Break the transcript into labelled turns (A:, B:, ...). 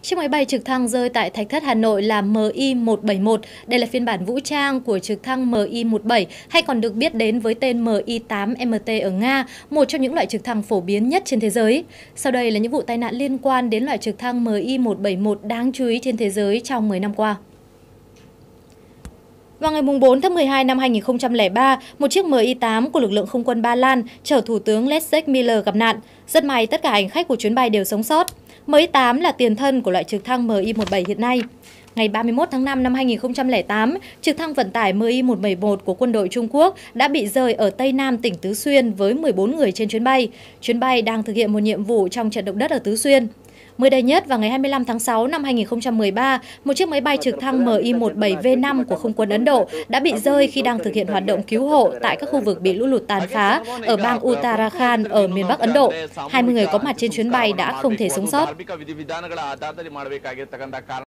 A: Chiếc máy bay trực thăng rơi tại Thạch Thất Hà Nội là Mi-171. Đây là phiên bản vũ trang của trực thăng Mi-17 hay còn được biết đến với tên Mi-8MT ở Nga, một trong những loại trực thăng phổ biến nhất trên thế giới. Sau đây là những vụ tai nạn liên quan đến loại trực thăng Mi-171 đáng chú ý trên thế giới trong 10 năm qua. Vào ngày 4 tháng 12 năm 2003, một chiếc Mi-8 của lực lượng không quân Ba Lan chở Thủ tướng Leszek Miller gặp nạn. Rất may tất cả hành khách của chuyến bay đều sống sót. Mi-8 là tiền thân của loại trực thăng Mi-17 hiện nay. Ngày 31 tháng 5 năm 2008, trực thăng vận tải Mi-171 của quân đội Trung Quốc đã bị rơi ở Tây Nam tỉnh Tứ Xuyên với 14 người trên chuyến bay. Chuyến bay đang thực hiện một nhiệm vụ trong trận động đất ở Tứ Xuyên. Mới đây nhất, vào ngày 25 tháng 6 năm 2013, một chiếc máy bay trực thăng Mi-17V5 của Không quân Ấn Độ đã bị rơi khi đang thực hiện hoạt động cứu hộ tại các khu vực bị lũ lụt tàn phá ở bang Uttarakhand ở miền Bắc Ấn Độ. 20 người có mặt trên chuyến bay đã không thể sống sót.